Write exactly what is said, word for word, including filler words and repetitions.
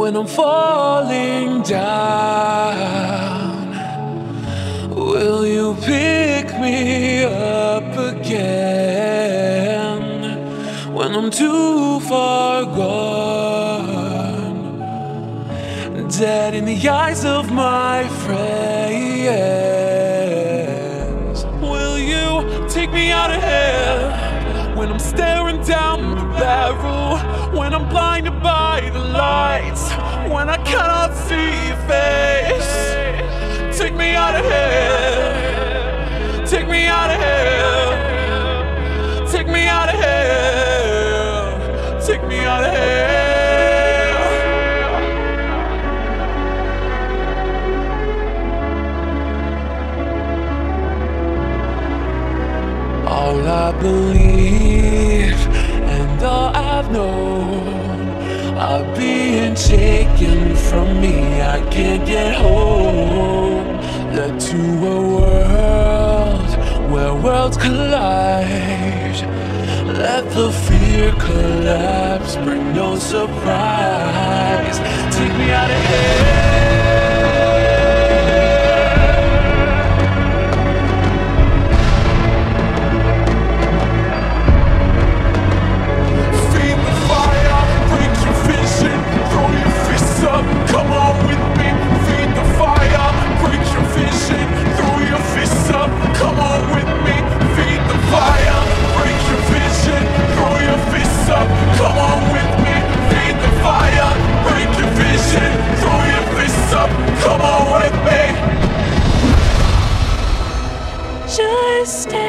when I'm falling down? Will you pick me up again when I'm too far gone, dead in the eyes of my friends? Will you take me out of here when I'm staring down the barrel, when I'm blinded by the lights, when I cannot see your face? Take me out of here, take me out of here, take me out of here, take me out of here. All I believe and all I've known are being taken from me. I can't get home. Led to a world where worlds collide. Let the fear collapse, bring no surprise. Take me out of here. Come on with me, feed the fire, break your vision, throw your fists up. Come on with me, feed the fire, break your vision, throw your fists up. Come on with me, feed the fire, break your vision, throw your fists up. Come on with me. Just stay.